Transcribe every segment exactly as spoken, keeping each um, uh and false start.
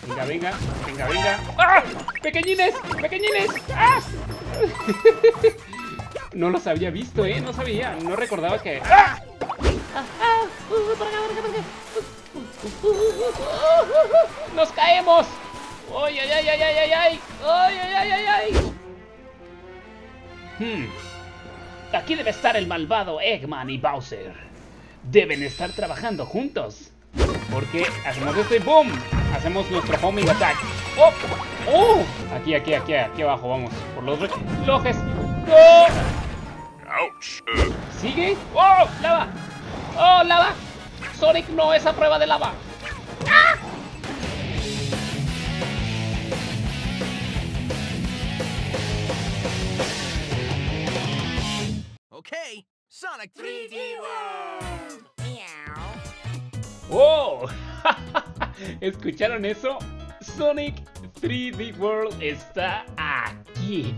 Venga, venga, venga, venga. ¡Ah! ¡Pequeñines! ¡Pequeñines! ¡Ah! No los había visto, ¿eh? No sabía, no recordaba que... ¡Ah! ¡Ah! ¡Ah! Uh, por acá, por acá, por acá. Uh, uh, uh, uh, uh, uh. ¡Nos caemos! ¡Ay, ay, ay, ay, ay, ay! ¡Ay, ay, ay, ay, ay! Hmm. Aquí debe estar el malvado Eggman y Bowser. Deben estar trabajando juntos. Porque hacemos esto y ¡boom! Hacemos nuestro homing attack. ¡Oh! ¡Oh! Aquí, aquí, aquí, aquí abajo, vamos. Por los relojes. ¡Oh! ¿Sigue? ¡Oh! ¡Lava! ¡Oh! ¡Lava! Sonic, no, esa prueba de lava. ¡Ah! Okay, Sonic tres D World. Meow. ¡Oh! ¿Escucharon eso? Sonic tres D World está aquí.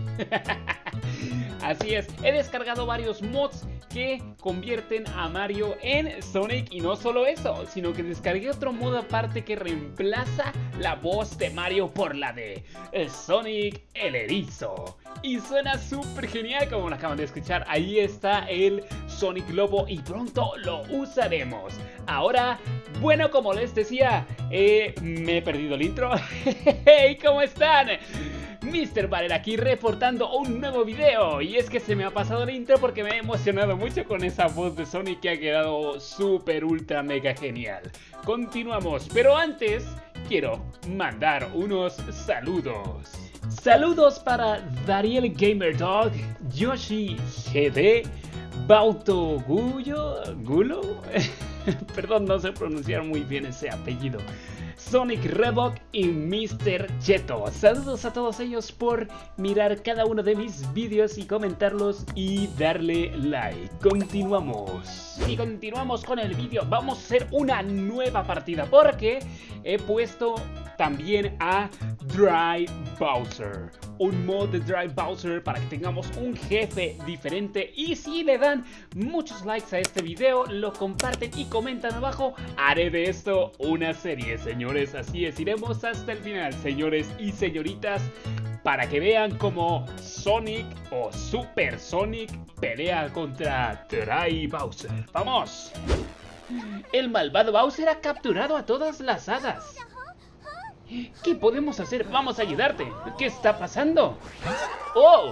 Así es, he descargado varios mods que convierten a Mario en Sonic, y no solo eso, sino que descargué otro mod aparte que reemplaza la voz de Mario por la de Sonic el Erizo. Y suena súper genial como lo acaban de escuchar. Ahí está el Sonic Lobo y pronto lo usaremos. Ahora, bueno, como les decía, eh, me he perdido el intro. Hey, ¿cómo están? mister Barer aquí reportando un nuevo video. Y es que se me ha pasado el intro porque me he emocionado mucho con esa voz de Sonic que ha quedado súper ultra mega genial. Continuamos, pero antes quiero mandar unos saludos. Saludos para Dariel Gamerdog, Yoshi G D, Bauto Guyo, Gulo, perdón, no sé pronunciar muy bien ese apellido, Sonic Reebok y mister Cheto. Saludos a todos ellos por mirar cada uno de mis vídeos y comentarlos y darle like. Continuamos. Y continuamos con el vídeo. Vamos a hacer una nueva partida porque he puesto también a Dry Bowser, un mod de Dry Bowser para que tengamos un jefe diferente. Y si le dan muchos likes a este video, lo comparten y comentan abajo, haré de esto una serie, señores. Así es, iremos hasta el final, señores y señoritas, para que vean cómo Sonic o Super Sonic pelea contra Dry Bowser. ¡Vamos! El malvado Bowser ha capturado a todas las hadas. ¿Qué podemos hacer? Vamos a ayudarte. ¿Qué está pasando? ¡Oh!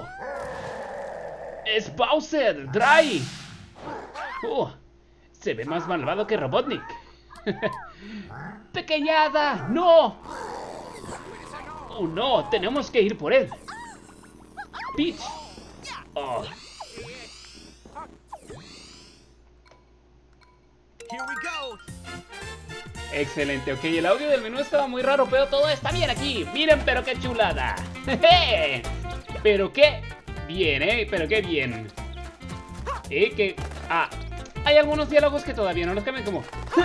¡Es Bowser! ¡Dry! ¡Oh! Se ve más malvado que Robotnik. ¡Pequeña hada! ¡No! ¡Oh, no! Tenemos que ir por él. Peach. ¡Oh! Here we go. Excelente, ok, el audio del menú estaba muy raro, pero todo está bien aquí. Miren, pero qué chulada. Pero qué bien, eh, pero qué bien. Eh, que... Ah, hay algunos diálogos que todavía no los cambian como...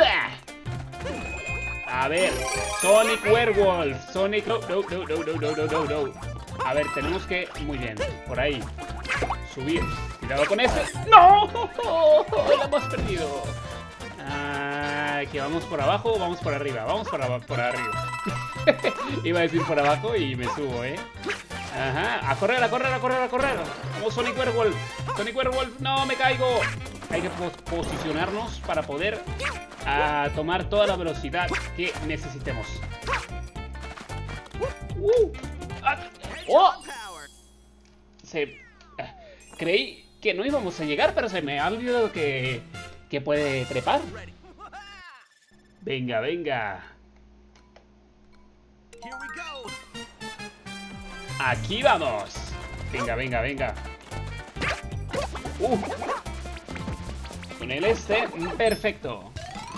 A ver, Sonic Werewolf, Sonic... No, no, no, no, no, no, no, no. A ver, tenemos que... Muy bien, por ahí. Subir, cuidado con este. ¡No! Lo hemos perdido. Ah, que vamos por abajo o vamos por arriba. Vamos por, por arriba. Iba a decir por abajo y me subo, ¿eh? Ajá, a correr, a correr, a correr, a correr. Vamos, Sonic Werewolf. Sonic Werewolf, no, me caigo. Hay que pos posicionarnos para poder uh, tomar toda la velocidad que necesitemos. Uh, ah, oh. Se, uh, creí que no íbamos a llegar, pero se me ha olvidado que... que puede trepar. Venga, venga. Aquí vamos. Venga, venga, venga. Uh. Con el este, perfecto.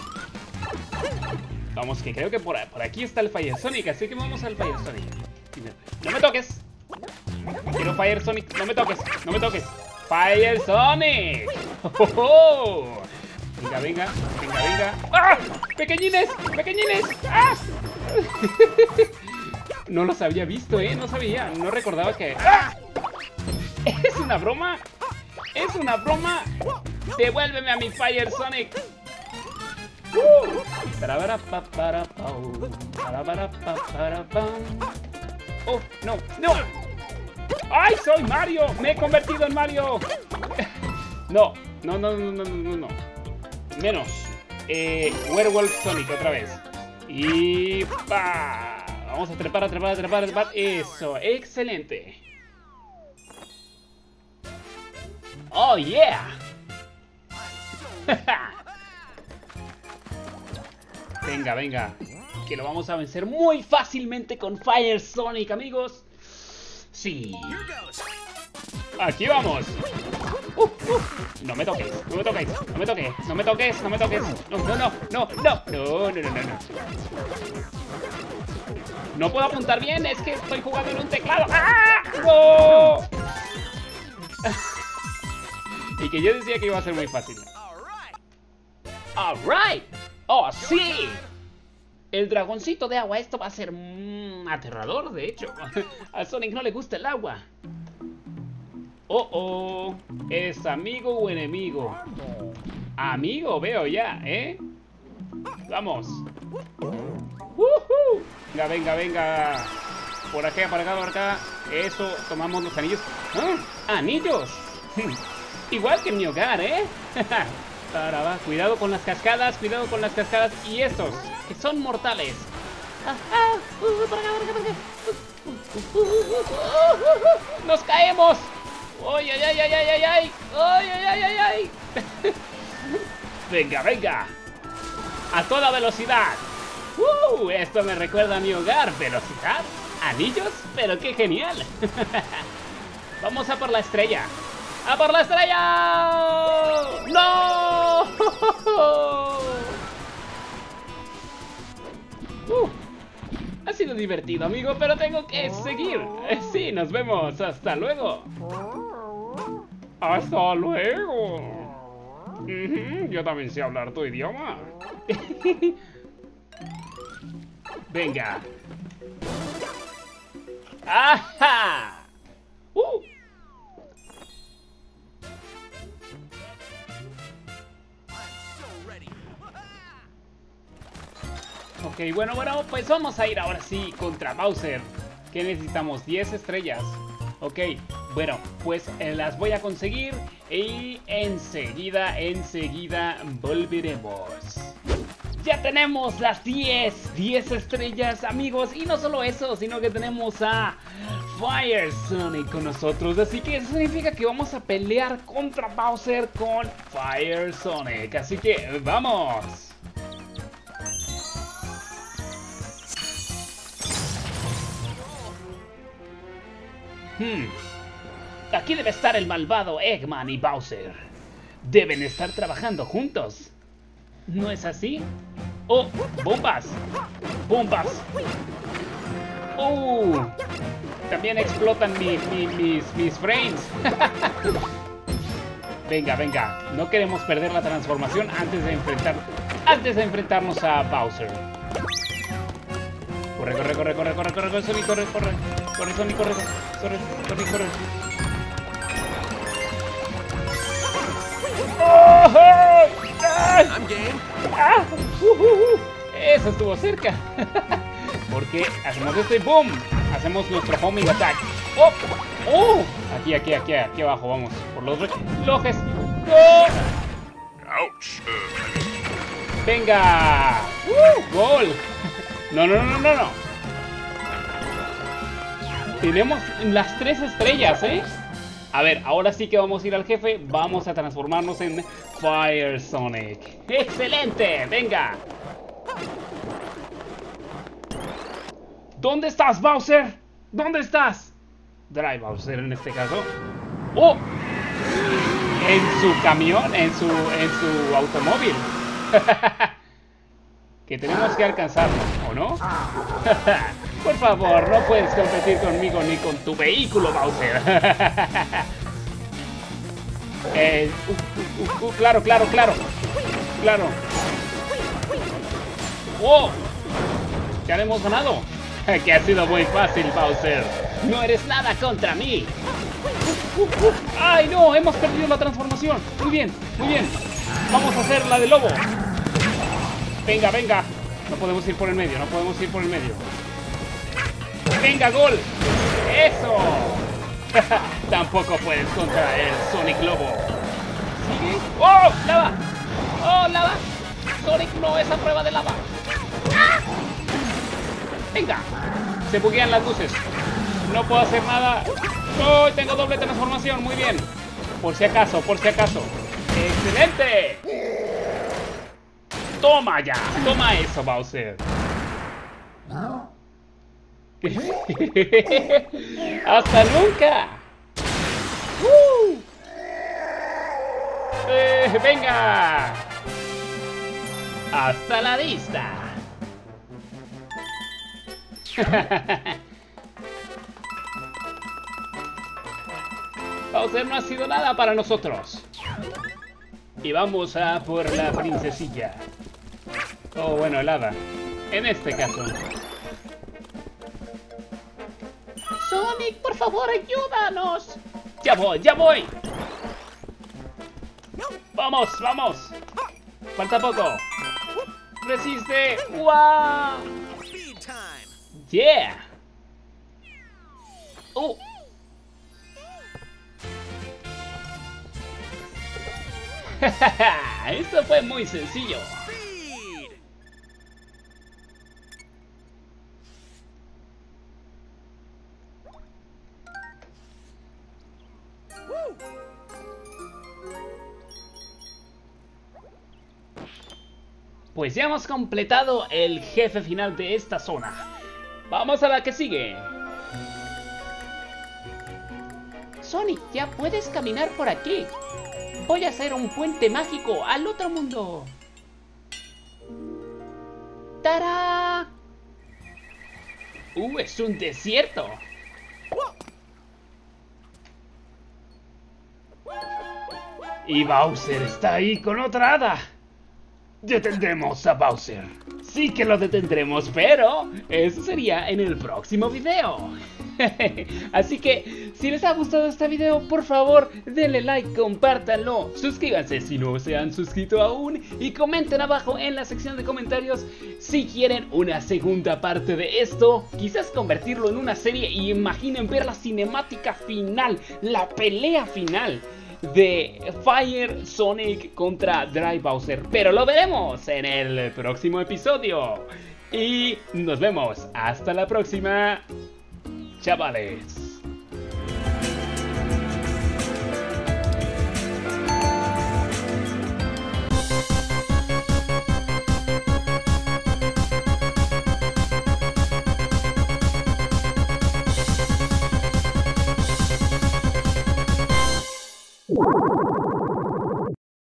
Vamos, que creo que por, por aquí está el Fire Sonic, así que vamos al Fire Sonic. ¡No me toques! Quiero Fire Sonic, no me toques, no me toques. ¡Fire Sonic! ¡Oh, oh! Venga, venga, venga, venga. ¡Ah! ¡Pequeñines! ¡Pequeñines! ¡Ah! No los había visto, ¿eh? No sabía, no recordaba que... ¡Ah! ¿Es una broma? ¿Es una broma? ¡Devuélveme a mi Fire Sonic! Uh, para para para para para para. Oh, no, no. ¡Ay, soy Mario! ¡Me he convertido en Mario! No, no, no, no, no, no, no. Menos. Eh, Werewolf Sonic otra vez. Y pa. Vamos a trepar, a trepar, a trepar, a trepar. Eso, excelente. Oh, yeah. Venga, venga. Que lo vamos a vencer muy fácilmente con Fire Sonic, amigos. Sí. Aquí vamos. Uh, uh. No me toques, no me toques, no me toques, no me toques, no me toques. No, no, no, no, no, no, no, no, no, no. No puedo apuntar bien, es que estoy jugando en un teclado. ¡Ah! ¡No! Y que yo decía que iba a ser muy fácil. Alright. Oh, sí. El dragoncito de agua, esto va a ser mmm, aterrador, de hecho. A Sonic no le gusta el agua. Oh, oh. ¿Es amigo o enemigo? Amigo, veo ya, ¿eh? Vamos. Uh-huh. Venga, venga, venga. Por acá, por acá, por acá. Eso, tomamos los anillos. ¿Ah? ¡Anillos! Igual que en mi hogar, ¿eh? Ahora va, cuidado con las cascadas, cuidado con las cascadas. Y estos, que son mortales. Ah, ah, uh, por acá, por acá, por acá. Uh, uh, uh, uh, uh, uh, ¡nos caemos! ¡Ay, ay, ay, ay, ay, ay! ¡Ay, ay, ay, ay, ay! Venga, venga. A toda velocidad. Uh, esto me recuerda a mi hogar. ¿Velocidad? ¿Anillos? Pero qué genial. Vamos a por la estrella. ¡A por la estrella! ¡No! Uh, ha sido divertido, amigo, pero tengo que seguir. Eh, sí, nos vemos. Hasta luego. Hasta luego. Uh-huh, yo también sé hablar tu idioma. Venga. ¡Ajá! ¡Uh! Ok, bueno, bueno, pues vamos a ir ahora sí contra Bowser. Que necesitamos diez estrellas. Ok, bueno, pues eh, las voy a conseguir y enseguida, enseguida volveremos. Ya tenemos las diez, diez estrellas, amigos. Y no solo eso, sino que tenemos a Fire Sonic con nosotros. Así que eso significa que vamos a pelear contra Bowser con Fire Sonic. Así que ¡vamos! Hmm. Aquí debe estar el malvado Eggman y Bowser. Deben estar trabajando juntos. ¿No es así? ¡Oh! ¡Bombas! ¡Bombas! ¡Oh! También explotan mi, mi, mis, mis frames. Venga, venga. No queremos perder la transformación antes de enfrentar, antes de enfrentarnos a Bowser. Corre, corre, corre, corre, corre, corre, corre, Sonic, corre, corre. Corre, Sonic, corre, corre, corre, corre. ¡Oh! I'm game. ¡Ah! Uh, uh, uh. Eso estuvo cerca. Porque hacemos esto y ¡boom! Hacemos nuestro homing attack. ¡Oh! ¡Oh! Aquí, aquí, aquí, aquí abajo, vamos. Por los relojes. ¡Oh! Ouch. ¡Venga! ¡Uh! ¡Gol! No, no, no, no, no. Tenemos las tres estrellas, ¿eh? A ver, ahora sí que vamos a ir al jefe. Vamos a transformarnos en Fire Sonic. ¡Excelente! ¡Venga! ¿Dónde estás, Bowser? ¿Dónde estás? Drive Bowser en este caso. ¡Oh! En su camión, en su, en su automóvil. Que tenemos que alcanzar, ¿o no? Por favor, no puedes competir conmigo ni con tu vehículo, Bowser. eh, uh, uh, uh, claro, claro, claro. Claro. ¡Oh! Ya le hemos ganado. Que ha sido muy fácil, Bowser. No eres nada contra mí. Uh, uh, uh. ¡Ay, no! Hemos perdido la transformación. Muy bien, muy bien. Vamos a hacer la de lobo. Venga, venga. No podemos ir por el medio, no podemos ir por el medio. ¡Venga, gol! ¡Eso! Tampoco puedes contra el Sonic Lobo. ¿Sigue? ¡Oh! ¡Lava! ¡Oh, lava! Sonic no es a prueba de lava. ¡Ah! ¡Venga! Se buguean las luces. No puedo hacer nada. ¡Oh! Tengo doble transformación. Muy bien. Por si acaso, por si acaso. ¡Excelente! ¡Toma ya! ¡Toma eso, Bowser! ¡Hasta nunca! ¡Uh! Eh, ¡Venga! ¡Hasta la vista! Bowser no ha sido nada para nosotros. Y vamos a por la princesilla. Oh, bueno, el hada. En este caso. Sonic, por favor, ayúdanos. Ya voy, ya voy. Vamos, vamos. Falta poco. Resiste. ¡Wow! Yeah. Oh. Esto fue muy sencillo. Pues ya hemos completado el jefe final de esta zona. Vamos a la que sigue. Sonic, ya puedes caminar por aquí. Voy a hacer un puente mágico al otro mundo. ¡Tará! ¡Uh, es un desierto! Y Bowser está ahí con otra hada. Detendremos a Bowser. Sí que lo detendremos, pero eso sería en el próximo video. Así que, si les ha gustado este video, por favor, denle like, compártanlo, suscríbanse si no se han suscrito aún y comenten abajo en la sección de comentarios si quieren una segunda parte de esto, quizás convertirlo en una serie y imaginen ver la cinemática final, la pelea final de Fire Sonic contra Dry Bowser, pero lo veremos en el próximo episodio y nos vemos hasta la próxima, chavales. What?